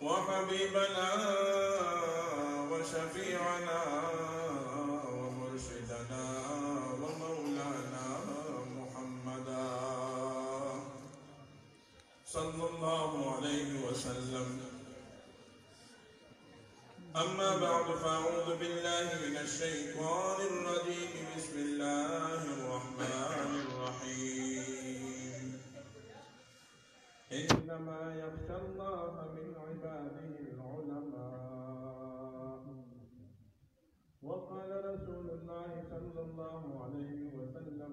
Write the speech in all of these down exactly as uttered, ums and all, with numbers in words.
وحبيبنا وشفيعنا ومرشدنا ومولانا محمدا صلى الله عليه وسلم. أما بعد فأعوذ بالله من الشيطان الرجيم. بسم الله الرحمن الرحيم. إنما يخشى الله من عباده العلماء. وقال رسول الله صلى الله عليه وسلم: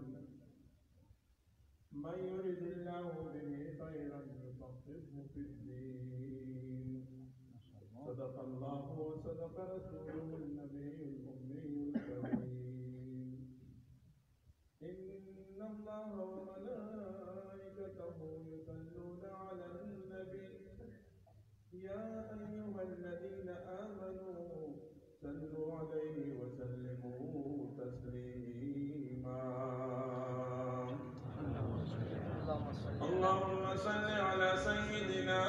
من يرد الله به خيرا يفقهه في الدين. صدق الله وصدق رسوله النبي الأمي الكريم. إن الله وملائكته يصلون على النبي يا أيها الذين آمنوا صلوا عليه وسلموا تسليما. اللهم صل على سيدنا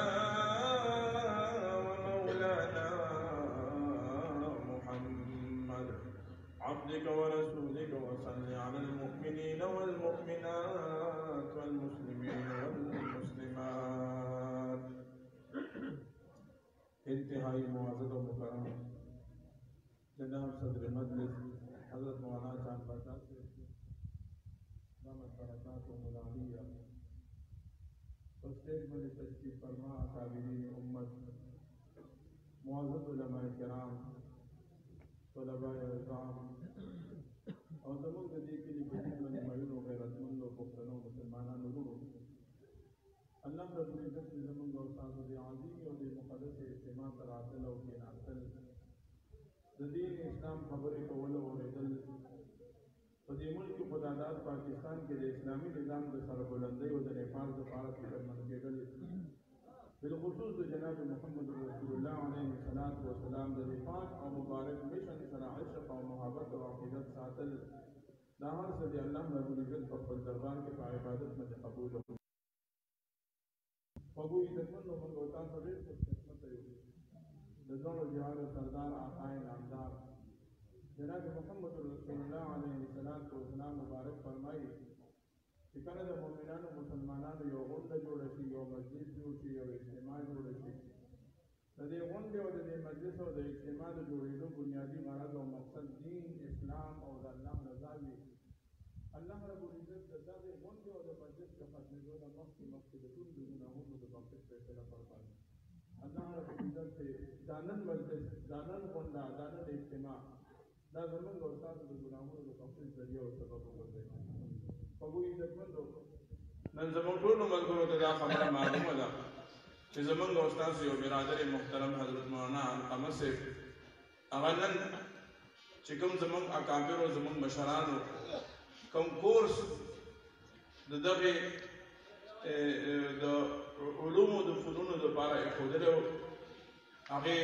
ومولانا محمد عبدك ورسولك، وصل على المؤمنين والمؤمنات والمسلمين والمسلمات. انتہائی معزز و مکرم جناب صدر مجلس حضرت مولانا چاند باشا سے دامت برکات و ملاحیہ، اسٹیج میں تشریف فرما اکابرین امت، معزز علماء کرام، طلباء اعظام اور زمون گدی کے لیے بڑی بڑی مہینوں غیرت مندوں پختنوں مسلمانوں نوروں، اللہ رب العزت نے زمون و استاد عظیم اور مقدس اجتماع پر حاصل اور کے حاصل دین اسلام خبر کول اور دل پدې ملک په دادات پاکستان کې د اسلامي نظام د سربلندۍ او د حفاظت لپاره خدمت کېدل، بالخصوص د جناب محمد رسول الله علیه الصلاۃ والسلام د پاک او مبارک مشن سره عشق او محبت او عقیدت ساتل، دا هر څه د الله رب العزت په خپل دربار کې په عبادت باندې قبول کړي. په ګوي د ټولو موږ تاسو ډېر خدمت کوي. د ځوانو جهاد سردار آقای نامدار جناب محمد رسول الله علیه السلام مبارک فرمایي چې کله د مؤمنانو مسلمانانو یو غونډه جوړه شي، یو مجلس جوړ شي، یو اجتماع جوړه شي، د دې غونډې او د دې مجلس او د اجتماع د جوړېدو بنیادي غرض او مقصد دین، اسلام او د الله رضا وي. الله رب العزت د دغې غونډې او د مجلس د ختمېدو نه مخکې مخکې د ټولو د ګناهونو د بخښش فیصله فرمایي. الله رب العزت سے دانن مجلس، دانن غونډه، دانن اجتماع دا زمونږ او ستاسو د ګناهونو د بخښش ذریعه او سبب وګرځوي. پګوي عزتمندو، نن زمونږ ټولو ملګرو ته دا خبره معلومه ده چې زمونږ او ستاسو یو برادر محترم حضرت مولانا علقمه صاحب هغه نن چې کوم زمونږ اکابرو زمونږ مشرانو کوم کورس د دغې د علومو د فنونو دپاره ایښودلی و، هغې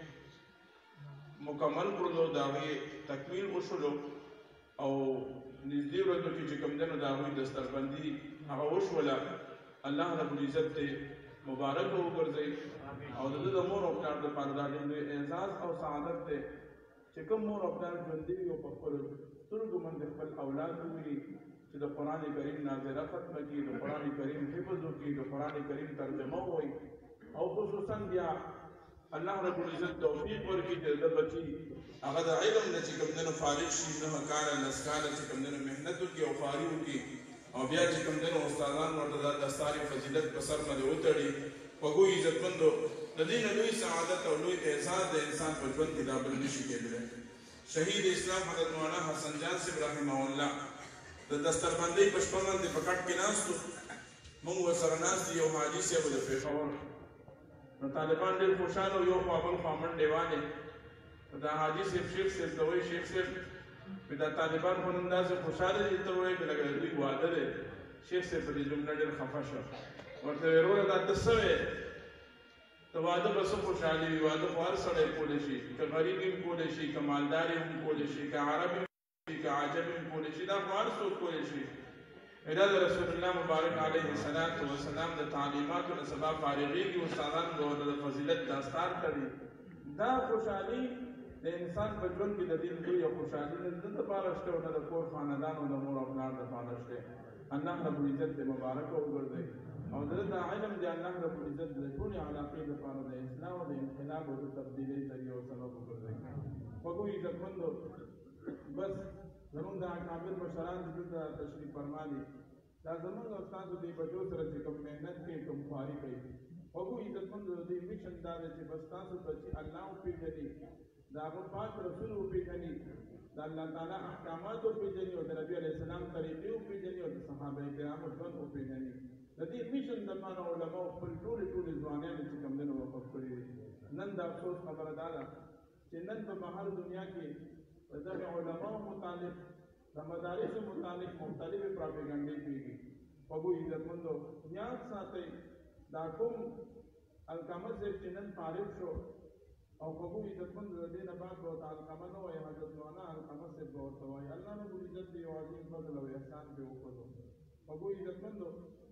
مکمل کړلو، د هغې تکمیل وشولو او نږدې ورځو کې چې کوم دی نو د هغوی دستربندي هغه وشوله. الله رب العزت ته مبارک وګرځوي او د ده د مور او پلار دپاره دا ډېر لوی اعزاز او سعادت دی چې کوم مور او پلار ژوندي وي او په خپلو سترګو باندې خپل اولاد وګوري چې د قرآن کریم ناظره ختمه کړي، د قرآن کریم حفظ وکړي، د قرآن کریم ترجمه ووایي، او خصوصا بیا الله رب العزت توفیق ورکړي چې د بچي هغه د علم نه چې کوم دی نو فارغ شي، نهه کاله لس کاله چې کوم دی نو محنت وکړي او فارغ وکړي، او بیا چې کوم دی نو استادان ورته دا دستار فضیلت په سر باندې وتړي. پګوي عزتمندو، د دې نه لوی سعادت او لوی احساس د انسان په ژوند کې دا بل نشي کېدلی. شهید اسلام حضرت مولانا حسن جان صاحب رحمه الله د دستربندۍ په شپه باندې په کټ کې ناست وو، موږ ورسره ناست یو حاجي صاحب د پېښور نو طالبان ډېر خوشحاله وو، یو خوا بل خوا منډې وانې. دا حاجي صاحب شیخ صاحب ته وایي شیخ صاحب دا طالبان خو نن داسې خوشحاله دي ته وایي که لکه د دوی واده دی. شیخ صاحب په دې جمله ډېر خفه شو، ورته ویې وروره دا ته څه وایې؟ ته واده به څه خوشحالي وي؟ واده خو هر سړی کولی شي، که غریب هم کولی شي، که مالدار هم کولی شي، که عرب هم کولی شي، که عجم هم کولی شي، دا خو هر څوک کولی شي. ادا د رسول الله مبارک علیه الصلاۃ والسلام د تعلیماتو د سبا فارغیږي استادان به د فضیلت داستان کوي دا خوشحالي د انسان په ژوند کې د دې لویه خوشحالي نه د لپاره شته او نه د کور خاندان او د مور او پلار لپاره شته الله رب العزت دې مبارک وګرځي او د علم دې الله رب العزت دې ټولې علاقې لپاره د اصلاح او د انقلاب او د تبدیلۍ ذریعه او سبب وګرځي وګو عزتمندو بس زمونږ د اکابر مشران چې دلته تشریف فرما دي دا زمونږ استادو دې بچو سره چې کوم محنت کوي کوم خواري کوي وګو عزتمندو دې میشن دا دی چې بس تاسو ته چې الله وپېژني د هغه پاک رسول وپېژني د الله تعالی احکامات وپېژني او د نبي علیه السلام طریقې وپېژني او د صحابه کرامو ژوند وپېژني د دې میشن دپاره علماو خپل ټولې ټولې ځوانانې چې کوم دي وقف کړي دي نن د افسوس خبره دا ده چې نن په بهر دنیا کې د دغه علماو متعلق د مدارسو متعلق مختلفې پراپیګنډې کېږي وګو عزتمندو یاد ساتئ دا کوم علقمه صاحب چې نن فارغ شو او وګو عزتمندو د دې نه بعد ورته علقمه نه وایي حضرت مولانا علقمه صاحب به ورته وایي الله رب العزت دې یو عظیم فضل او احسان پرې وکړو وګو عزتمندو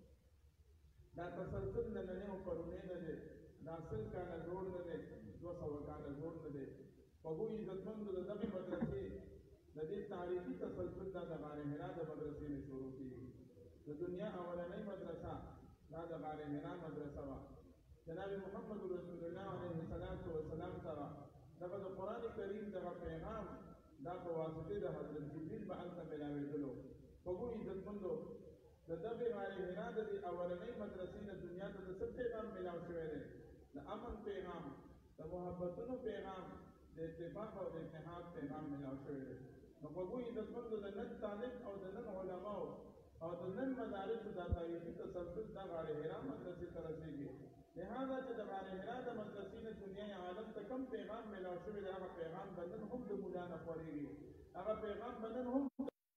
دا تسلسل نننۍ او پرونی نه دی دا سل کاله جوړ نه دی دوه سوه کاله جوړ نه دی وګو عزتمندو د دغې مدرسې د دې تاریخي تسلسل دا د غار حرا د مدرسې نه شروع کېږي د دنیا اولنۍ مدرسه دا د غار حرا مدرسه وه جناب محمد رسول الله علیه الصلاة والسلام سره دغه د قرآن کریم دغه پیغام دا په واسطې د حضرت جبریل به هلته میلاوېدلو وګو عزتمندو د دغې غار حرا د دې اولنۍ مدرسې نه دنیا ته د څه پیغام میلاو شوی دی د امن پیغام د محبتونو پیغام د اتفاق او د اتحاد پیغام میلاو شوی دی نو وګو عزتمندو د نن طالب او د نن علماو او د نن مدارسو دا تاریخي تسلسل دا غار حرا مدرسې ته رسېږي لہذا چې د غار حرا د مدرسې نه دنیای عالم ته کوم پیغام میلاو شوی دی هغه پیغام به نن هم د مولا نه خورېږي هغه پیغام به نن هم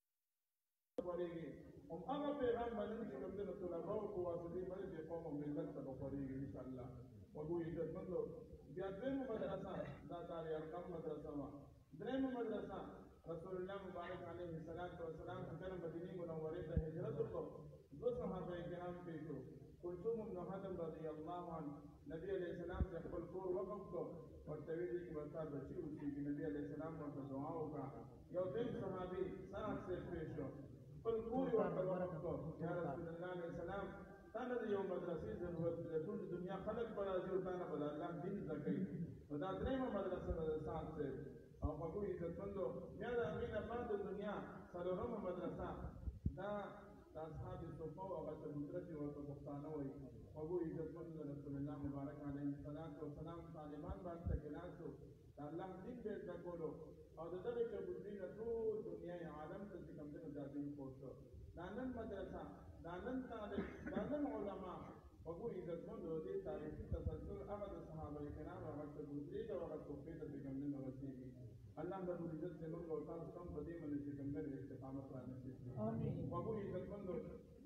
خورېږي هم هغه پیغام به نن چې کوم دی د طلباو په واسطې باندې د قوم او ملت ته به خورېږي انشاءالله وګو عزتمندو بیا دویمه مدرسه دا دار ارقم مدرسه وه درېیمه مدرسه رسول الله مبارک علیه الصلاۃ والسلام چې کله مدینې منورې ته هجرت وکړو دوه صحابه کرام پرې شو کلثوم بن حاتم رضی الله عنه نبی علیه السلام ته خپل کور وقف کړو ورته ویل چې ورته بچي اوسېږي نبی علیه السلام ورته دعا وکړه یو بل صحابي سعد صاحب پرې شو خپل کور ورته وقف کړو یا رسول الله علیه السلام تا نه د یو مدرسې ضرورت دی د ټول دنیا خلک به راځي او تا نه به د الله دین زده کوي نو دا درېیمه مدرسه ده د سعد صاحب او وګو عزتمندو بیا د هغې نه بعد د دنیا څلورمه مدرسه دا د اصحاب صفه او هغه چبوتره چې ورته پښتانه وایي وګو عزتمندو د رسول الله مبارک علیه الصلاة والسلام طالبان به هلته کې ناست وو د الله دین به یې زده کولو او د دغې چبوترې نه ټول دنیای عالم ته چې کوم دی نو دا دین خپور شو دا نن مدرسه دا نن طالب دا نن علما وګو عزتمندو د دې تاریخي تسلسل هغه د صحابه کرامو هغه چبوترې ده او هغه تحفې ته چې کوم دی نو رسېږي الله رب العزت زموږ او تاسو ته په دې باندې چې کوم دی استقامت را نصیب کړي وګو عزتمندو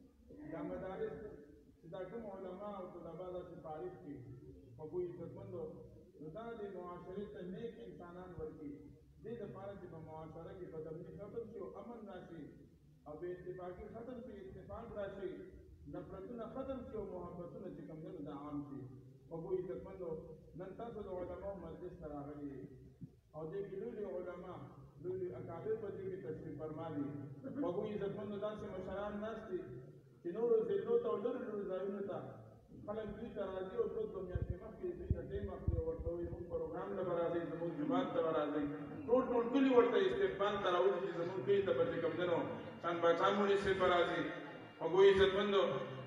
دا مدارس چې دا کوم علما او طلبا داسې فارغ کړي وګو عزتمندو نو دا د معاشرې ته نیک انسانان ورکړي دې دپاره چې په معاشره کې بدامني ختم شي او امن راشي او بې اتفاقي ختم شي اتفاق راشي نفرتونه ختم شي او محبتونه چې کوم دی دا عام شي وګو عزتمندو نن تاسو د علماو مجلس ته راغلي او دې کې لوی علما لوی اکابر په دې کې تشریف فرما دي وګو عزتمندو داسې مشران ناست دي چې نورو ضلعو ته او لرو لرو ځایونو ته خلک دوی ته راځي او دوه دوه میاشتې مخکې دوی ته ټیم اخلي او ورته وایي زموږ پروګرام ته به راځئ زموږ جومات ته به راځئ ټول ټول کلي ورته استقبال ته راوړي چې زموږ کلي ته به چې کوم دی نو خان باچا مولوي صاحب به راځي وګو عزتمندو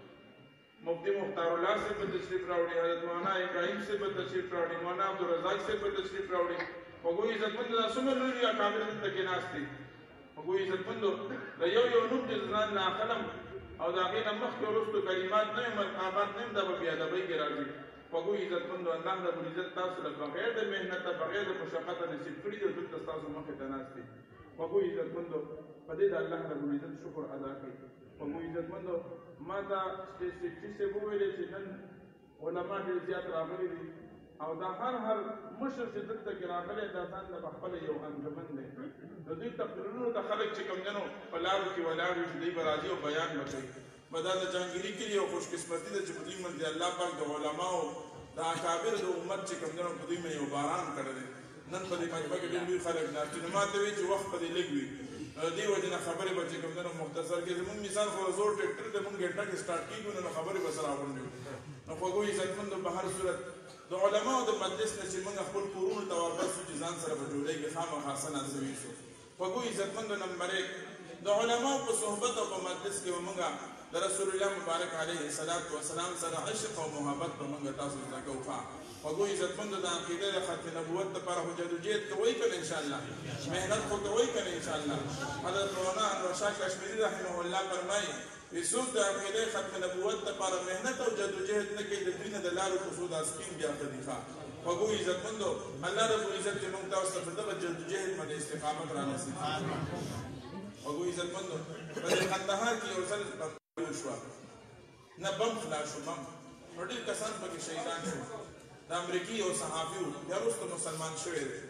مفتی مختار الله صاحب به تشریف راوړي حضرت مولانا ابراهیم صاحب به تشریف راوړي مولانا عبدالرزاق صاحب به تشریف راوړي وګو عزتمندو دا څومره لوی اکابر دلته کېناست دي وګو عزتمندو د یو یو نوم چې ځان نه اخلم او د هغې نه مخکې وروستو کلمات نه وي مقامات نه وي دا به بېادبۍ کې راځي وګو عزتمندو الله رب العزت تاسو له بغیر د محنته بغیر د مشقته نصیب کړي دي او دلته ستاسو مخې ته ناست دي وګو عزتمندو په دې د الله رب العزت شکر ادا کړئ وګو عزتمندو ما ته سټي صاحب وویلې چې نن علما ډېر زیات راغلي دي او دا هر هر مشر چې دلته کې راغلی دا ځان له خپله یو انجمن دی د دوی تقریرونو ته خلک چې کوم دی نو په لارو کې ولاړ وي چې دوی به راځي او بیان به کوي به دا د جهانګیري کلي یو خوشقسمتي ده چې په دوی باندې الله پاک د علماو د اکابر د امت چې کوم دی نو په دوی باندې یو باران کړی دی نن په دې مجمع کې ډېر لوی خلک ناست دي نو ما ته وایي چې وخت په دې لږ وي دې وجې نه خبرې به چې کوم دی نو مختصر کې زموږ مثال خو زور ټریکټر دی مونږ ګنټه کې سټارټ کېږو نو خبرې به سره راغونډې وو نو خوږو عزتمندو په هر صورت د علماو د مجلس نه چې موږ خپل کورونو ته واپس شو چې ځان سره په ډوډۍ کې خامخا څه نازوي شو خوږو عزتمندو نمبر یک د علماو په صحبت او په مجلس کې به موږ د رسول الله مبارک علیه الصلاة والسلام سره عشق او محبت به موږ تاسو زده کوو خوږو عزتمندو د عقیدې د ختم نبوت دپاره خو جدوجهد کوئ که نه انشاءالله محنت خو کوئ که نه انشاءالله حضرت مولانا انور شاه کشمیري رحمه الله فرمایي څوک د عقیدې ختم نبوت دپاره محنت او جدوجهد نه کوي د دوی نه د لارو کوڅو دا سپین بیا خلیفه خوږو عزتمندو الله رب العزت دې موږ تاسو ته په دغه جدوجهد باندې استقامت رانصیب کړي خوږو عزتمندو په دې کندهار کې یو ځل وشوه نه بم خلاص شو بم نو ډېر کسان پکې شهیدان شو د امریکي یو صحافي و بیا وروسته مسلمان شوی دی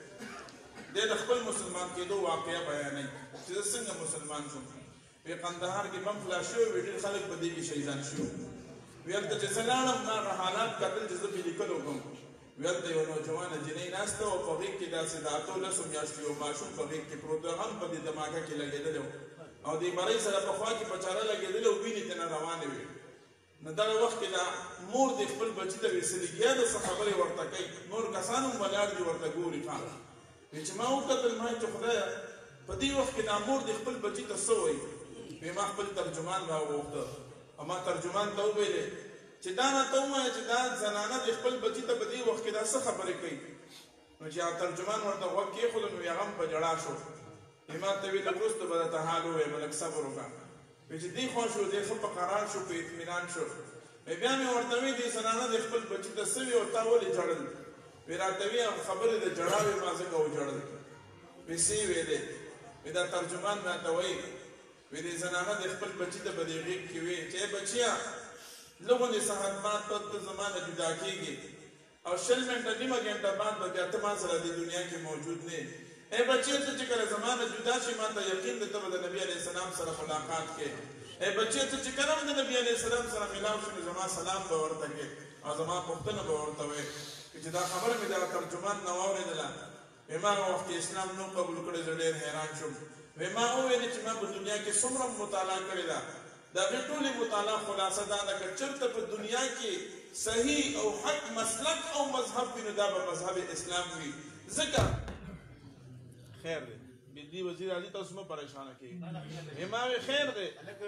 دی د خپل مسلمان کېدو واقعه بیانوي چې زه څنګه مسلمان شوم وی قندهار کې بم خلاص شوی وي ډېر خلک په دې کې شهیدان شوي وی هلته چې زه لاړم ما هغه حالات کتل چې زه پرې لیکلو کوم وی هلته یو نوجوانه جنۍ ناسته وه په غېږ کې داسې د اتو لسو میاشتو یو ماشوم په غېږ کې پروت و هم په دې دماغه کې لګېدلی و او دې مرۍ سره په خوا کې په چاره لګېدلی و وینې ترې نه روانې وې نو دغه وخت کې دا مور دې خپل بچي ته ویسلګیا د څه خبرې ورته کوي نور کسان هم ولاړ دي ورته ګوري ښه وی چې ما وکتل ما چې خدایه په دې وخت کې دا مور دې خپل بچي ته څه وایي وی ما خپل ترجمان راوغوښته او ما ترجمان ته وویلې چې دا راته ووایه چې دا زنانه د خپل بچي ته په دې وخت کې دا څه خبرې کوي نو چې هغه ترجمان ورته غوږ کېښودو نو هغه هم په ژړا شو وی ما ته ویل وروسته به درته حال ووایم لږ صبر وکړه وی چې دې خوا شو دې ښه په قرار شو په اطمینان شو وی بیا مې ورته وی دې زنانه د خپل بچي ته څه وي او تا ولې ژړل وی راته وی هغه خبرې د ژړا وې ما ځکه وژړل وی څه یې ویلې وی دا ترجمان راته وایي وی دې زنانه د خپل بچي ته په دې غېږ کې وی چې بچیه لږ غوندې ساعت بعد ته ته زما نه جدا کېږي او شل منټه نیمه ګنټه بعد به بیا ته ما سره دې دنیا کې موجود نه یې ای بچیه ته چې کله زما نه جدا شي ما ته یقین دی ته به د نبي علیه السلام سره ملاقات کې ای بچیه ته چې کله هم د نبي علیه السلام سره ملاو شي نو زما سلام به ورته کې او زما پوښتنه به ورته وایې چې دا خبره مې د ترجمان نه واورېدله وی ما هغه وخت اسلام نو قبول کړی زه ډېر حیران شوم وی ما وویلې چې ما په دنیا کې څومره مطالعه کړې ده د هغې ټولې مطالعه خلاصه دا ده که چېرته په دنیا کې صحیح او حق مسلک او مذهب وي نو دا به مذهب اسلام وي ځکه خیر دی بجلی وزیر علی تاسو مه پریشانه کېږي وی ما وی خیر دی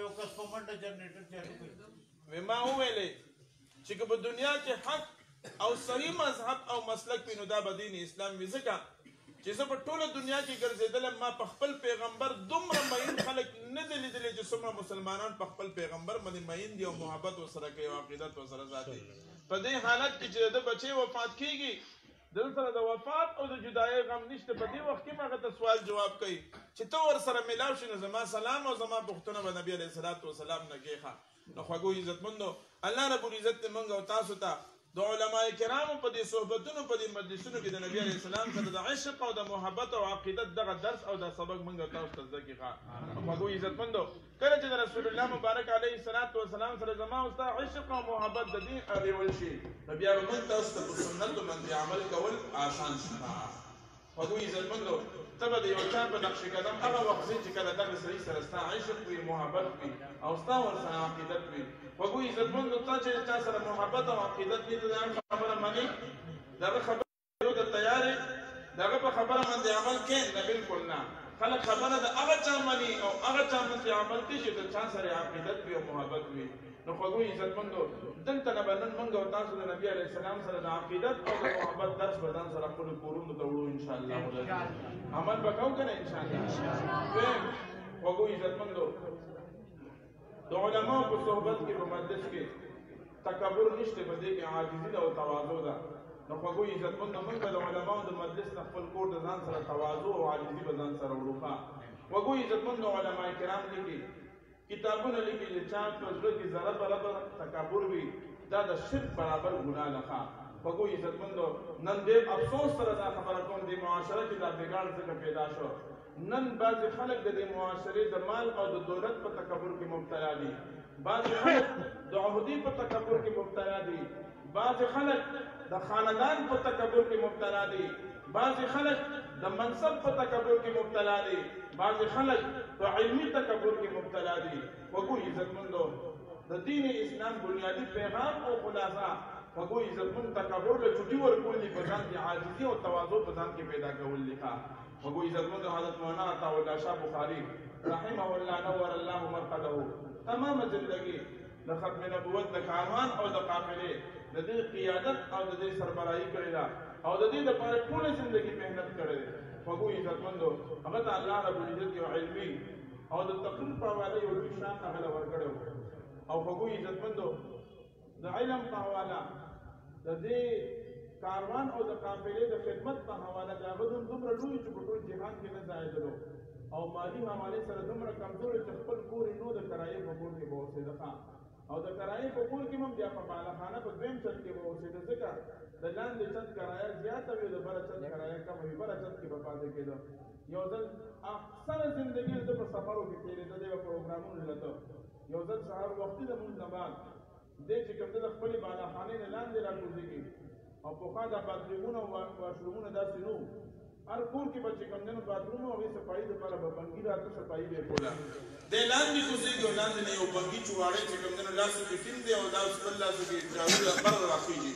وی ما وویلې چې که په دنیا کې حق او صحیح مذهب او مسلک وي نو دا به دین اسلام وي ځکه چې زه په ټوله دنیا کې ګرځېدلم ما په خپل پیغمبر دومره مین خلک نه دي لیدلي چې څومره مسلمانان په خپل پیغمبر باندې مین دي او محبت ورسره کوي او عقیدت ورسره ساتي په دې حالت کې چې د بچی وفات کېږي دلته د وفات او د جدایۍ غم نشته په دې وخت کې هم هغه ته سوال جواب کوي چې ته ورسره میلاو شي نو زما سلام او زما پوښتنه به نبي علیه الصلاة والسلام نه کېښه نو خوږو عزتمندو الله رب العزت دې موږ او تاسو ته د علماء کرامو په دې صحبتونو په دې مجلسونو کې د نبي علیه السلام سره د عشق او د محبت او عقیدت دغه درس او د سبق موږ او تاسو ته زده کړي خوږو عزتمندو کله چې د رسول الله مبارک علیه الصلاة والسلام سره زما او ستا عشق او محبت د دین اړول شي نو بیا به موږ تاسو ته په سنتو باندې عمل کول آسان شي خوږو عزتمندو ته به د یو چا په نقش قدم هغه وخت ځې چې کله دغه سړي سره ستا عشق وي محبت وي او ستا ورسره عقیدت وي خوږو عزتمندو تا چې چا سره محبت او عقیدت وي ته د هغه خبره منې د هغه خبرې ته تیار یې د هغه په خبره باندې عمل کوې نه بلکل نه خلک خبره د هغه چا مني او هغه چا باندې عمل کوي چې د چا سره عقیدت وي او محبت وي نو خوږو عزتمندو دلته نه به نن موږ او تاسو د نبي علیه السلام سره د عقیدت او د محبت درس به ځان سره خپلو کورونو ته وړو انشاءالله عمل به کوو که نه انشاءالله دویم خوږو عزتمندو د علماو په صحبت کې په مجلس کې تکبر نشته په دې کې عاجزي ده او تواضع ده نو خوږو عزتمندو موږ به د علماو د مجلس نه خپل کور د ځان سره تواضع او عاجزي به ځان سره وړو خوږو عزتمندو علما کرام لیکي کتابونه لیکي چې چا په زړه کې ذره برابر تکبر وي دا د شرک برابر ګناه ده خوږو عزتمندو نن ډېر افسوس سره دا خبره کوم دې معاشره کې دا بګاړ څنګه پیدا شو نن بعضې خلک د دې معاشرې د مال او د دولت په تکبر کې مبتلا دي بعضې خلک د عهدې په تکبر کې مبتلا دي بعضې خلک د خاندان په تکبر کې مبتلا دي بعضې خلک د منصب په تکبر کې مبتلا دي بعضې خلک په علمي تکبر کې مبتلا دي خوږو عزتمندو د دین اسلام بنیادی پیغام او خلاصہ خوږو عزتمند تکبر له چوټي ورکول دي په ځان کې عاجزي او تواضع په ځان کې پیدا کول دي خوږو عزتمندو حضرت مولانا عطا الله شاه بخاری رحمه الله نور الله مرقده تمام زندگی د ختم نبوت د کاروان او د قافلې د دې قیادت او د دې سربراهي کړې ده او د دې لپاره ټوله زندگی محنت کړې ده خوږو عزتمندو هغه ته الله رب العزت یو علمي او د تقریر په حواله یو لوی شان هغه له ورکړی او خوږو عزتمندو د علم په حواله د دې کاروان او د قافلې د خدمت په حواله د هغه دومره لوی چې په ټول جهان کې نه ځایېدلو او مالي حوالې سره دومره کمزوري چې خپل کور یې نو د کرایې په کور کې به اوسېده او د کرایې په کور کې هم بیا په بالاخانه په دویم چت کې به اوسېده ځکه د لاندې چت کرایه زیاته وي د بره چت کرایه کمه وي بره چت کې به پاتې کېده یو ځل اکثره زندګي زه په سفرو کې تېرېده دی به پروګرامونو لته یو ځل سهار وختي د مونځ نه بعد دی چې کوم د خپلې بالاخانې نه لاندې راکوزېږي او پخوا دا باترومونه او واشرومونه داسې نه وو هر کور کې به چې کوم دی نو باتروم او هغې صفایي دپاره به بنګي راته صفایي به یې کوله دی لاندې کوزېږي او لاندې نه یو بنګي چواړی چې کوم دی نو لاسو کې ټینګ دی او دا خپل لاسو کې جارو بر راخېږي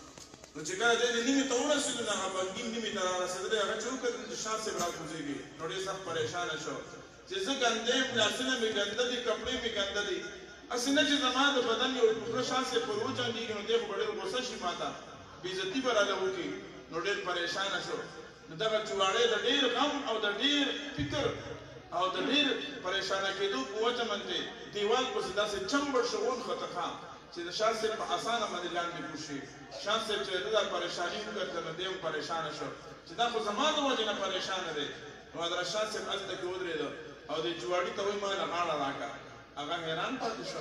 نو چې کله دی د نیمې ته ورسېدو نو هغه بنګي نیمې ته را رسېدلی هغه چې وکتل چې شاه صاحب را کوزېږي نو ډېر سخت پریشانه شو چې زه ګنده یم لاسونه مې ګنده دي کپړې مې ګنده دي هسې نه چې زما د بدن یو ټوکره شاه صاحب پر وچاندېږي نو دی خو به ډېر غوسه شي ما ته بېعزتي به راله وکړي نو ډېر پریشانه شو نو دغه چواړی د ډېر غم او د ډېر فکر او د ډېر پریشانه کېدو په وجه باندې دیوال پسې داسې چمبړ شو ونښته ښه چې د شاه صاحب په اسانه باندې لاندې پوه شي شاه صاحب چې د دا پریشاني وکړله نو دی هم پریشانه شو چې دا خو زما د وجې نه پریشانه دی نو حضرت شاه صاحب هلته کې ودرېده او دې چواړي ته وایي ما له غاړه راکړه هغه حیران پاتې شو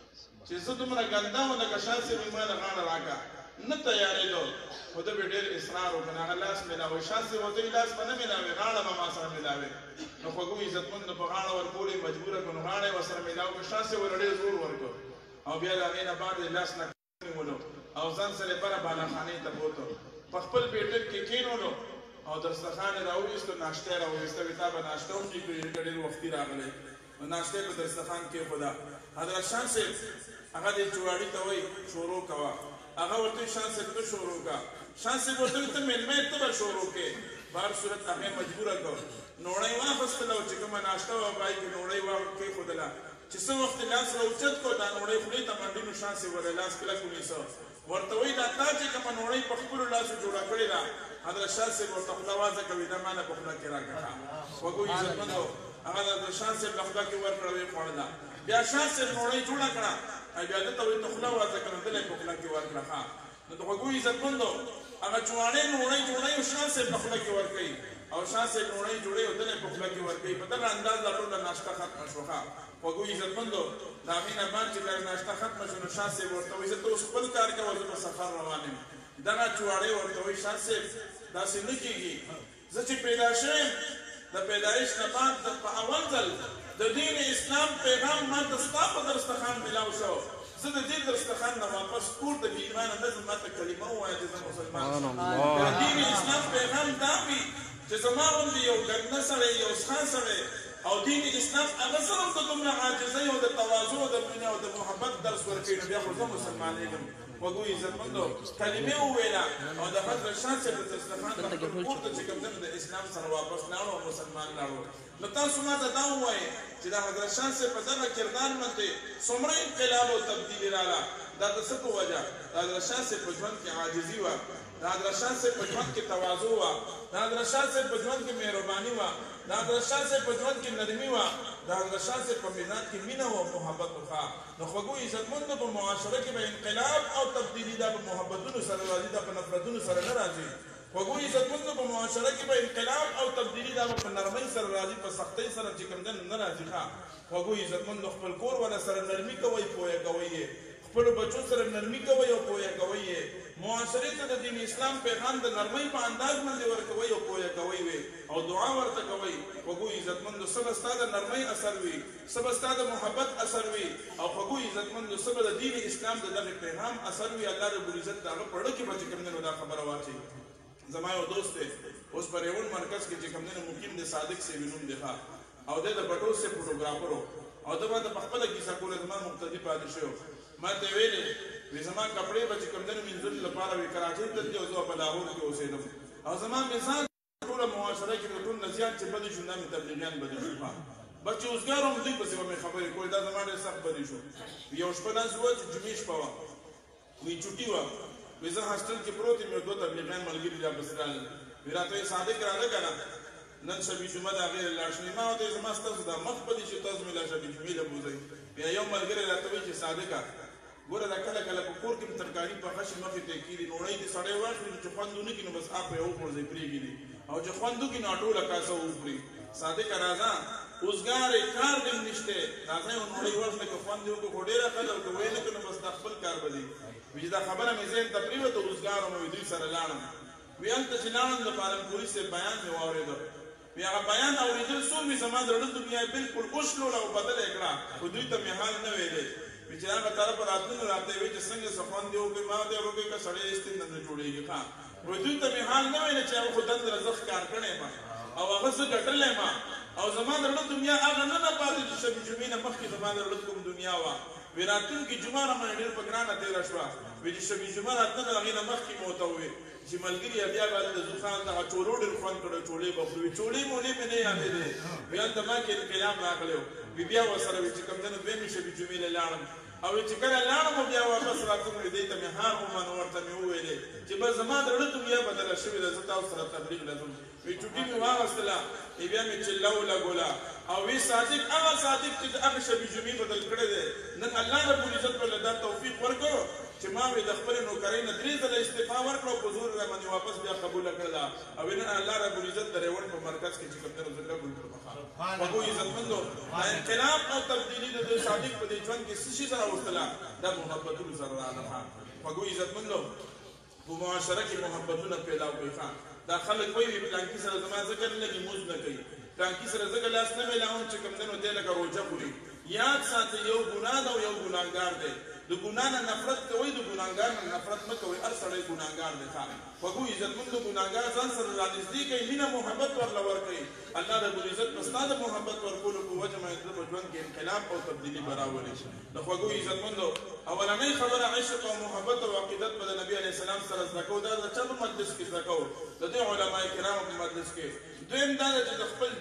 چې زه دومره ګنده وم لکه شاه صاحب یې ما له غاړه راکړه نه تیارېدو خو ده به ډېر اصرار وکړ هغه لاس میلاوی شاه صاحب ورته یې لاس به نه میلاوې غاړه به ما سره میلاوې نو خوږو عزتمندو په غاړه ورکول یې مجبوره کړو نو غاړه یې ورسره میلاو کړو شاه صاحب ورله ډېر زور ورکړو او بیا د هغې نه بعد یې لاس نه ونیولو او ځان سره یې بره بالاخانې ته بوتو په خپل بیټک کې کېنولو او دسترخوان یې راوویستو ناشته یې راوویسته وي تا به ناشته وکړي کړو یې ډېر وختي راغلی نو ناشته یې په دسترخوان کېښوده حضرت شاه صاحب هغه دې چواړي ته وایي شروع کوه هغه ورته شاه صاحب ته شروع کا شاه صاحب ورته ته مېلمه یې ته به شروع کې بهر صورت هغې مجبوره کړ نوړی واخیستله او چې کومه ناشته وه پای کې نوړی کېښودله چې څه وخت لاس راوچت کړو دا نوړی خولې ته منډي نو شاه صاحب ورله لاس کلک ونیسه ورته وایي دا تا چې کومه نوړی په خپلو لاسو جوړه کړې ده حضرت شاه صاحب ورته خوله وازه کوي دا ما نه په خوله کې راکړه خوږو عزتمندو هغه د شاه صاحب له خوله کې ورکړه ویې خوړله بیا شاه صاحب نوړی جوړه کړه بیا دته وایي ته خوله وازه کړه دله یې په خوله کې ورکړه ښه نو د خوږو عزتمندو هغه چواړی نوړی جوړی او شاه صاحب په خوله کې ورکوي او شاه صاحب نوړی جوړی او دله یې په خوله کې ورکوي په دغه انداز دا ټوله ناشته ختمه شوه ښه خوږو عزتمندو د هغې نه بعد چې کله ناشته ختمه شوه نو شاه صاحب ورته وایي زه ته اوس خپل کار کوه زه په سفر روان یم دغه چواړی ورته وایي شاه صاحب داسې نه کېږي زه چې پیدا شوی د پیدایش نه بعد په اول ځل د دین اسلام پیغام ما ته ستا په دسترخوان میلاو شو زه د دې دسترخوان نه واپس کور د بې ایمانه نه ځم ما ته کلمه ووایه چې زه مسلمان شم د دین اسلام پیغام دا وي چې زما غوندې یو ګنده سړی یو سخا سړی او دین اسلام هغه سره هم د دومره عاجزۍ او د تواضع او د مینې او د محبت درس ورکوي نو بیا خو زه مسلمانېږم خوږو عزتمندو کلمې وویله او د حضرت شاه صاحب د دسترخوان نه خپل کور ته چې کوم د اسلام سره واپس لاړو او مسلمان لاړو نو تاسو ما ته دا ووایئ چې د حضرت شاه صاحب په دغه کردار باندې څومره انقلاب او تبدیلي راغله دا د څه په وجه د حضرت شاه صاحب په ژوند کې عاجزي وه د حضرت شاه صاحب په ژوند کې تواضع وه د حضرت شاه صاحب په ژوند کې مهرباني وه د حضرت شاه صاحب په ژوند کې نرمي وه د حضرت شاه صاحب په مزاج کې مینه او محبت وه نو خوږو عزتمندو په معاشره کې به انقلاب او تبدیلي دا په محبتونو سره راځي دا په نفرتونو سره نه راځي خوږو عزتمندو په معاشره کې به انقلاب او تبدیلي دا په نرمۍ سره راځي په سختۍ سره چې کوم نه راځي ښه خوږو عزتمندو خپل کور ولا سره نرمي کوئ پوهه کوئ خپلو بچو سره نرمي کوئ او پویه کوئ یې معاشرې ته د دین اسلام پیغام د نرمۍ په انداز باندې ورکوئ او پویه کوئ وي او دعا ورته کوئ خوږو عزتمندو څه به ستا د نرمۍ اثر وي څه به ستا د محبت اثر وي او خوږو عزتمندو څه به د دین اسلام د دغه پیغام اثر وي الله رب العزت د هغه په زړه کې به چې کوم دی نو دا خبره واچوي زما یو دوست دی اوس په ریوډ مرکز کې چې کوم دی نو مقیم دی صادق صاحب نوم دی ښه او دی د بټوس صاحب فوټوګرافر و او ده به په خپله کیسه کوله زما مقتدي پاتې شوی ما ته ویلې وی زما کپړې به چې کوم دی نو مینځلو لپاره وي کراچۍ ته ځي او زه په لاهور کې اوسېدم او زما مثال ټوله معاشره کې د ټول نه زیات چې بدې شو دا مې تبلیغیان بدې شو بس چې اوسګار هم دوی پسې به مې خبرې کولې دا زما ډېر سخت بدې شو یو شپه داسې وه چې جمعې شپه وه وی چوټي وه وی زه هاسټل کې پروت یم یو دوه تبلیغیان ملګري راپسې رالل وی راته وایي صادق راله که نه نن شبي جمعه د هغې لاړ شوې ما ورته زما ستاسو دا مخ بدې چې تاسو مې لا شبي جمعې له بوځئ بیا یو ملګری راته وایي چې صادقه ګوره دا کله کله په کور کې هم ترکاري پخه شي مخې ته یې کېږي نوړی دې سړی واخلي نو چې خوند ونه کړي نو بس آپ یې وغورځئ پرېږدي او چې خوند وکړي نو ټوله کاسه وخوري صادقه راځه اوسګار یې کار دې هم نشته راځه یو نوړی واخله که خوند دې وکړو خو ډېره ښه ده که ویې نه کړو نو بس دا خپل کار به دی وي چې دا خبره مې ذهن ته پرېوته اوسګار وم وي دوی سره لاړم وي هلته چې لاړم د پالنپوري صاحب بیان مې واورېده وی هغه بیان اورېدل څو وي زما د زړه دنیا یې بلکل وشلوله او بدله یې کړه خو دوی ته مې حال نه ویلی وی چې هغه طرفه راتلو راته یې وایي چې څنګه څه خوند دې وکړې ما ورته یې وکړې که سړی ایستې نه نه جوړېږي ښه وی دوی ته مې حال نه ویلی چې هغه خو دلته زه ښکار کړی یم او هغه زه ګټلی یم او زما د زړه دنیا هغه نه ده پاتې چې شبي جمعې نه مخکې زما د زړه کوم دنیا وه وی راتلونکې جمعه رامنې ډېر په ګرانه تېره شوه وی چې شبي جمعه راتله هغې نه مخکې مو ورته وویل چې ملګري بیا به هلته ځو خان دغه چولو ډېر خوند کړی چولې به خورو وي چولې مولې مې نه یادېدې وی هلته ما کې انقلاب راغلی و وی بیا ورسره وي چې کوم دی نو دویمې شبي جمعې له لاړم او چې کله لاړم بیا واپس راتلم نو دې ته مې هار ومنه ورته مې وویلې چې بس زما د زړه دنیا بدله شوې ده زه تاسو سره تبلیغ له ځم وی چوټي مې واغېستله بیا مې چله ولګوله او وی صادق هغه صادق چې هغه شبي جمعې بدل کړی دی نن الله رب العزت ورله دا توفیق ورکړو چې ما وی د خپلې نوکرۍ نه درې ځله استعفا ورکړه او په زور را باندې واپس بیا قبوله کړله او نن الله رب العزت د ریوډ په مرکز کې چې کوم دی نو زه قبول کړم خوږو عزتمندو دا انقلاب او تبدیلي د دوی صادق په دې ژوند کې څه شي سره راوستله دا محبتونو سره راغله خوږو عزتمندو په معاشره کې محبتونه پیدا کړئ دا خلک وایي پلانکي سره زما ځکه نه لګي مونځ نه کوي پلانکي سره ځکه لاس نه میلاوم چې کوم دی نو دی لکه روژه خوري یاد ساتئ یو ګناه ده او یو ګناهګار دی د ګناه نه نفرت کوئ د ګناهګار نه نفرت مه کوئ هر سړی ګناهګار دی ښه خوږو عزتمندو ګناهګار ځان سره رانږدې کوئ مینه محبت ورله ورکوئ الله رب العزت په ستا د محبت ورکولو په وجه باندې د ژوند کې انقلاب او تبدیلي به راولي د خوږو عزتمندو اولنۍ خبره عشق او محبت او عقیدت به د نبي علیه السلام سره زده کوو دا د چا په مجلس کې زده کوو د دې علما کرامو په مجلس کې دویم دا ده چې د خپل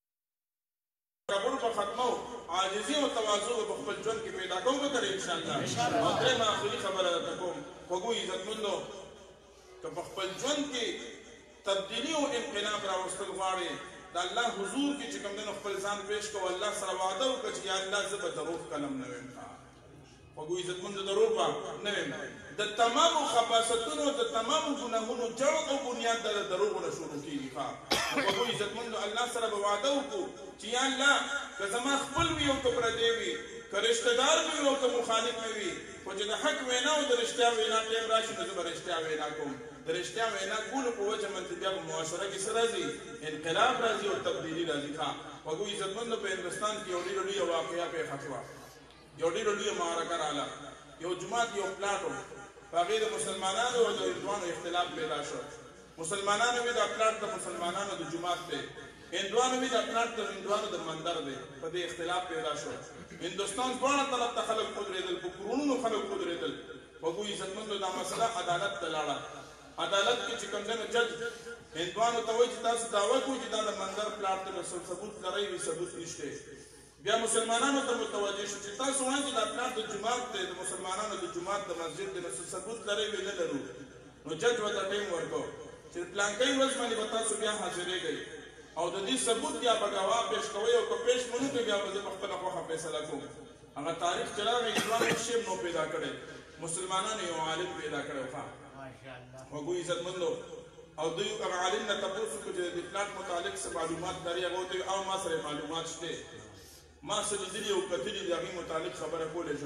کبر په ختمو عاجزي او تواضع په خپل ژوند کې پیدا کوو به کوي انشاءالله او درېیمه آخري خبره درته کوم خوږو عزتمندو که په خپل ژوند کې تبدیلي او انقلاب راوستل غواړې د الله حضور کې چې کوم دی نو خپل ځان پیش کوو الله سره وعده وکړه چې یا الله زه به دروغ کلم نه ویم خوږو عزتمندو دروغ به نه ویم د تمامو خباثتونو د تمامو ګناهونو جړ او بنیاد د دروغو نه شروع کېږي ښه خوږو عزتمندو الله سره به وعده وکړو چې یا الله که زما خپل وي او که پردی وي که رشته دار وي او که مخالف مې وي خو چې د حق وینا او د رښتیا وینا ټیم راشي نو زه به رښتیا وینا کوم د رښتیا وینا کولو په وجه باندې بیا په معاشره کې څه راځي انقلاب راځي او تبدیلي راځي ښه خوږو عزتمندو په هندوستان کې یو ډېره لویه واقعه پیښه شوه یو ډېره لویه معرکه راغله یو جومات یو پلاټ و په هغې د مسلمانانو او د هندوانو اختلاف پیدا شو مسلمانانو وی دا پلاټ د مسلمانانو د جومات دی هندوانو وی دا پلاټ د هندوانو د مندر دی په دې اختلاف پیدا شو هندوستان دواړه طرف ته خلک ودرېدل په کورونو خلک ودرېدل خوږو عزتمندو دا مسله عدالت ته لاړه عدالت کې چې کوم دی نو جج هندوانو ته وایي چې تاسو دعوه کوئ چې دا د مندر پلاټ دی نو ثبوت لرئ وي ثبوت نشته بیا مسلمانانو ته متوجه شو چې تاسو وایئ چې دا پلاټ د جومات دی د مسلمانانو د جومات د مسجد دی نو ثبوت لرئ وي نه لرو نو جج ورته ټیم ورکړو چې پلانکۍ ورځ باندې به تاسو بیا حاضرېږئ او د دې ثبوت یا به ګواه پیش کوئ او که پیش ونه کړئ بیا به زه په خپله خوښه فیصله کوم هغه تاریخ چې راغی هندوانو شیب نو پیدا کړی مسلمانانو یو عالم پیدا کړی و ښه خوږو عزتمندو او دوی هغه عالم نه تپوس وکړو چې د دې پلاټ متعلق څه معلومات لري هغه ورته او ما سره معلومات شته ما څه لیدلي او کتلي د هغې متعلق خبره کولی شم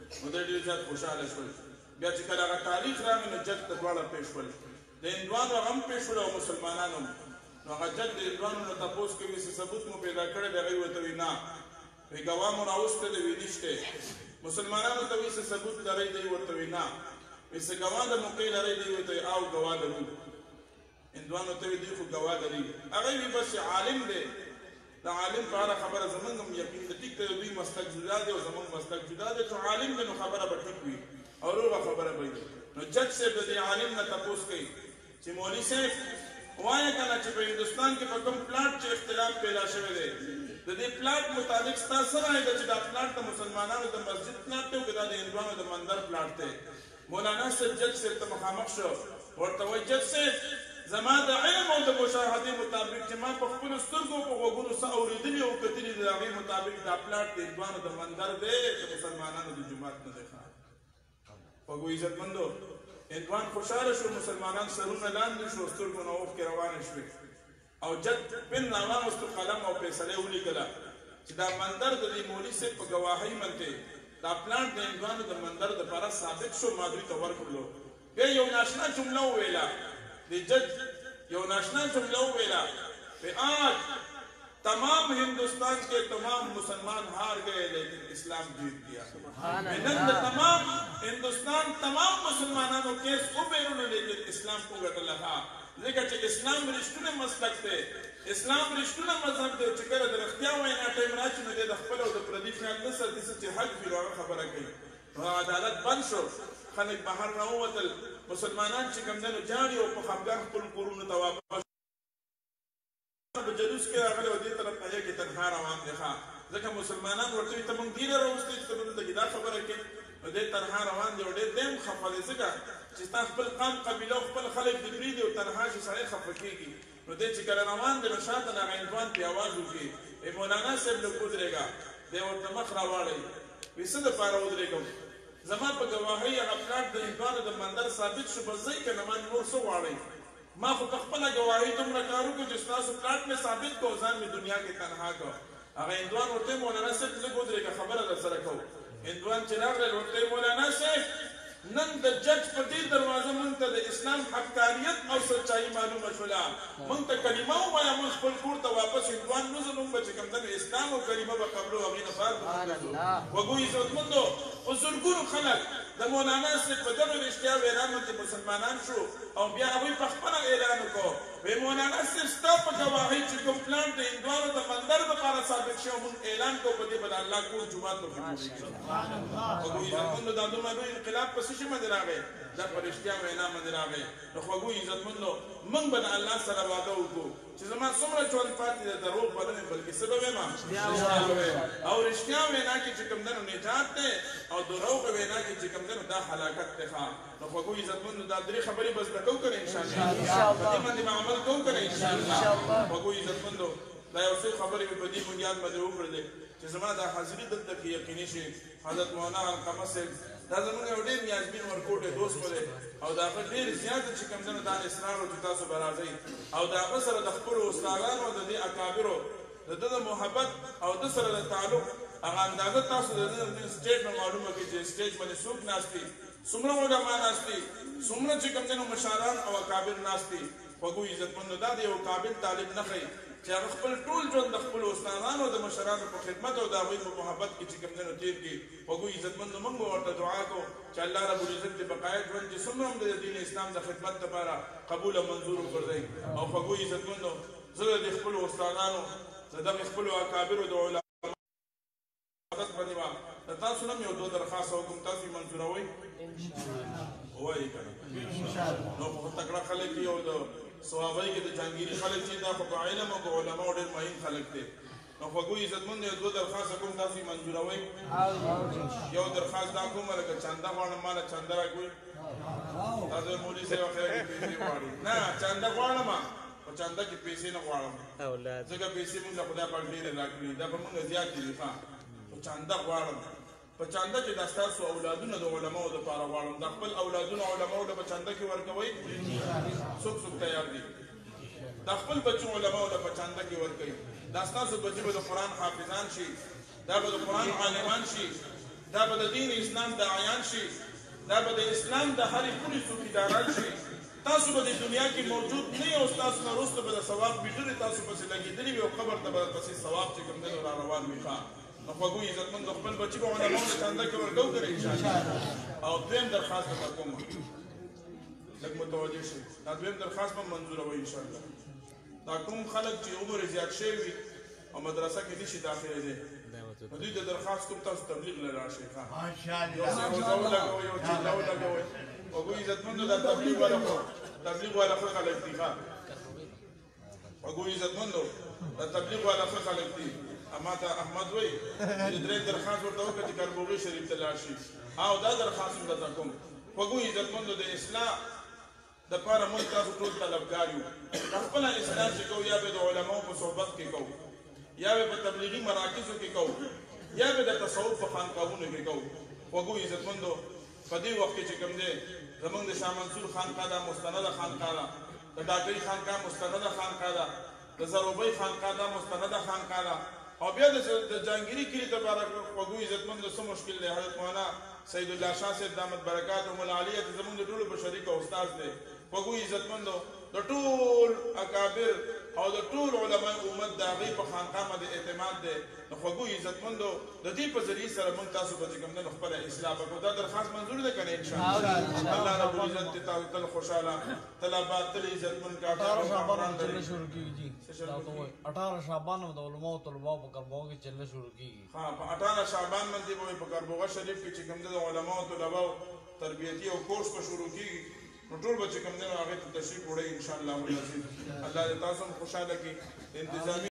نو دوی ډېر زیات خوشحاله شول. بیا چې کله هغه تاریخ راغی نو جج ته دواړه پیش شول، د هندوانو هغه هم پیش شول او مسلمانان هم. نو هغه جج د هندوانو نه تپوس کوي څه ثبوت مو پیدا کړی دی؟ هغوی ورته وایي نه. وایي ګواه مو راوستی دی؟ وایي نشتی. مسلمانانو ته وایي څه ثبوت لرئ؟ دی ورته وایي نه. وایي څه ګواه د موقع لرئ؟ دی ورته وایي او ګواه لرو. هندوانو ته وایي دوی خو ګواه لري. هغوی وایي بس عالم دی، د عالم په اړه خبره زموږ هم یقین دی. ټیک دی دوی مسلک جدا دی او زموږ مسلک جدا دی، چې عالم دی نو خبره به ټیک وي او روغه خبره به وي. نو جج صاحب د دې عالم نه تپوس کوي چې مولوي صاحب وایه که نه چې په هندوستان کې په کوم پلاټ چې اختلاف پیدا شوی دی، د دې پلاټ مطابق ستا څه رایه ده چې دا پلاټ د مسلمانانو د مسجد پلاټ دی او که دا د هندوانو د مندر پلاټ دی؟ مولانا صاحب جج صاحب ته مخامخ شو، ورته وایي جج صاحب زما د علم او د مشاهدې مطابق چې ما په خپلو سترګو په غوږونو څه اورېدلي او کتلي دي، د هغې مطابق دا پلاټ د هندوانو د مندر دی، د مسلمانانو د جومات نه دی. خوږو عزتمندو هندوان خوشحاله شو، مسلمانان سرونه لاندې شو، سترګو نه اوښکې روانې شوې او جج پن راواغوستو قلم او فیصله یې ولیکله چې دا مندر د دې مولوي صاحب په ګواهۍ منتې دا پلانټ د هندوانو د مندر دپاره ثابت شو، ما دوی ته ورکړلو. بیا یو ناشنا جمله وویله د جج، یو ناشنا جمله وویله کہ آج تمام ہندوستان کے تمام مسلمان ہار گئے لیکن اسلام جیت گیا. نن تمام ہندوستان تمام مسلمانانو کیس وبیرونو لیکن اسلام کو ګټله. ځکه چې اسلام رښتونه مسلک دی، اسلام رښتونه مذهب دی، چې کله د رښتیا وینا ټایم راشي نو دی د خپل او د پردي خیال نه ساتي، څه چې حق وي هغه خبره کوي. نو عدالت بند شو، خلک بهر راووتل، مسلمانان چې کوم دی نو جاړي او په خفګان خپلو کورونو ته واپس په جلوس کې راغلی او دې طرف ته یې تنها روان دی. ښه ځکه مسلمانان ورته وایي ته موږ دیره راوستې چې ته به دلته کې دا خبره کوې، نو دې تنها روان دی او ډېر دی هم خفه دی، ځکه چې ستا خپل قام قبیله او خپل خلک دې پرېږدي او تنها شي سړی خفه کېږي. نو دی چې کله روان دی نو شاته د هغه هندوان پرې اواز وکړي ای مولانا صاحب لږ ودرېږه. دی ورته مخ راواړئ، وایي څه دپاره ودرېږم؟ زما په ګواهۍ هغه پلاټ د هندوانو د مندر ثابت شو، بس ځئ که نه ما نور څه غواړئ؟ ما خو په خپله ګواهۍ دومره کار وکړو چې ستاسو پلاټ مې ثابت کړو، ځان مې دنیا کې تنها کړو. هغه هندوان ورته مولانا صاحب لږ ودرېږه خبره در سره کوو. هندوان چې راغلل ورته مولانا صاحب نن د جج په دې دروازه موږ ته د اسلام حقانیت او سچایي معلومه شوله. موږ ته کلمه ووایه، موږ خپل کور ته واپس هندوان نه ځو، موږ به چې کوم دی اسلام او کلمه به قبلو، هغې نه پاتې وګو عزتمندو خو زرګونو خلک د مولانا صاحب په دغه رښتیا ویرانو کې مسلمانان شو او بیا هغوی په خپله اعلان وکړو وی مولانا صاحب ستا په ګواهۍ چې کوم پلان د هندوانو د مندر دپاره ثابت شوی موږ اعلان کوو په دې به د الله کور جومات به جوړېږي. خوږو عزتمندو دا دومره لوی انقلاب په څه شي باندې راغی؟ دا په رښتیا وینا باندې راغی. نو خوږو عزتمندو موږ به د الله سره واده وکړو چې زما څومره ژوند پاتې دی دروغ به نه ویم بلکې څه به ویم؟ رښتیا به ویم. او رښتیا وینا کې چې کوم دی نو نجات دی او دروغ وینا کې چې کوم دی نو دا هلاکت دی. ښه نو خوږو عزتمندو دا درې خبرې به زده کوو که نه انشاءالله؟ په دې باندې به عمل کوو که نه انشاءالله؟ خوږو عزتمندو دا یو څو خبرې مې په دې بنیاد باندې وکړلې چې زما دا حاضري دلته کې یقیني شي. حضرت مولانا علقمه صاحب دا زموږ یو ډېر نیازبین ورکوټی دوست مو دی او د هغه ډېر زیاته چې کوم دی نو دا اصرار و چې تاسو به راځئ او د هغه سره د خپلو استادانو او د دې اکابرو د ده د محبت او ده سره د تعلق هغه اندازه تاسو د ده د سټیج نه معلومه کړي چې سټیج باندې څوک ناست دي، څومره علما ناست دي، څومره چې کوم دی نو مشران او اکابر ناست دي. خوږو عزتمندو دا د یو قابل طالب نه ښیي چې هغه خپل ټول ژوند د خپلو استادانو د مشرانو په خدمت او د هغوی په محبت کې چې کوم دی نو تېر کړي. خوږو عزتمندو موږ به ورته دعا کوو چې الله رب العزت د بقایا ژوند چې څومره هم د دین اسلام د خدمت لپاره قبول او منظور وګرځوي. او خوږو عزتمندو زه د خپلو استادانو د دغې خپلو اکابرو د علما باندې به د تاسو نه م یو دو درخواست وکړم، تاسو یې منظوروئ؟ ووایي که نه؟ نو په تکړه خلک یې او د صحابه کې د جهانګیري خلک چې دا خو په علم او په علماو ډېر مهم خلک دی. نو خوږو عزتمندو یو دوه درخواست کوم، تاسو یې منظوروئ؟ یو درخواست دا کومه لکه چنده غواړم ماله چنده راکوئ. تاسو مولوي صاحب اخره کې پیسې غواړي؟ نه چنده غواړم په چنده کې پیسې نه غواړم ځکه پیسې مونږ له خدای پاک ډېرې راکړي دا به مونږ زیاتې دي. ښه په چنده غواړم په چنده کې دا ستاسو اولادونه د علماو دپاره غواړم دا خپل اولادونه علماو له په چنده کې ورکوئ؟ څوک څوک تیار دي؟ دا خپل بچو علماو له په چنده کې ورکوئ. دا ستاسو بچي به د قرآن حافظان شي، دا به د قرآن عالمان شي، دا به د دین اسلام د عیان شي، دا به د اسلام د هرې پولې څوکیداران شي. تاسو به د دنیا کې موجود نه یې او ستاسو نه وروسته به د ثواب میټرې تاسو پسې لګېدلې وي او قبر ته به پسې ثواب چې کوم دی نو را روان وي. ښه نو خوږو عزتمندو خپل بچي به علماو د چانده کې ورکو کړئ انشاءالله. او دویم درخواست درته کوم لږ متوجه شئ، دا دویم درخواست به منظوروئ انشاءالله. دا کوم خلک چې عمر یې زیات شوی وي او مدرسه کې نشي داخلېدی نو دوی ته درخواست کوم تاسو تبلیغ له راشئ. ښه یو څه روزه ولګوئ یو چله ولګوئ. خوږو عزتمندو دا تبلیغ والا خو تبلیغ والا ښه خلک دي. ښه خوږو عزتمندو دا تبلیغ والا ښه خلک دي. اما ته احمد وایي چې درې درخواست ورته وکړه چې کربوغي شریف ته لاړ شي. او دا درخواست هم درته کوم خوږو عزتمندو د اصلاح دپاره موږ تاسو ټول طلبګار یو. خپله اصلاح چې کوو یا به د علماو په صحبت کې کوو یا به په تبلیغي مراکزو کې کوو یا به د تصوف په خانقاهونو کې کوو. خوږو عزتمندو په دې وخت کې چې کوم دی زمونږ د شاه منصور خانقاه ده مستنده خانقاه ده، د ډاکټري خانقاه مستنده خانقاه ده، د زروبۍ خانقاه ده مستنده خانقاه ده. او بیا د جهانګیري کلي دپاره خوږو عزتمندو څه مشکل دی. حضرت مولانا سید الله شاه صاحب دامت برکاتهم العالیه ته زمونږ د ټولو په شریک او استاد دی. خوږو عزتمندو د ټول اکابر او د ټول علماء امت د هغې په خانقاه باندې اعتماد دی. نو خوږو عزتمندو د دې په ذریعې سره موږ تاسو به چې کوم دی نو خپله اصلاح وکړو. دا درخواست منظور ده که نه انشاءالله؟ الله رب العزت دې تاسو تل خوشحاله تل آباد تل عزتمند کا اٹھارہ شعبان میں چلنے شروع کی جی اٹھارہ شعبان میں علماء و طلباء په کربوغه کې چلنے شروع کیږي. ها په اٹھارہ شعبان باندې به په کربوغه شریف کې چې کوم دی د علماء او طلباء تربیتي او کورس به شروع کیږي. نو ټول به چې کوم دی نو هغې ته تشریف وړئ انشاءالله العزیز. الله دې تاسو هم خوشحاله کړي. انتظامي